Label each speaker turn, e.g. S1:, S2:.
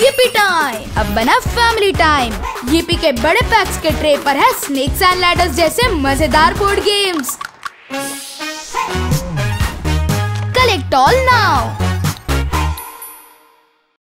S1: yippee time. अब बना family time. yippee के बड़े पैक्स के ट्रे पर है स्नेक्स एंड लैडर्स जैसे मजेदार board games. Collect all now.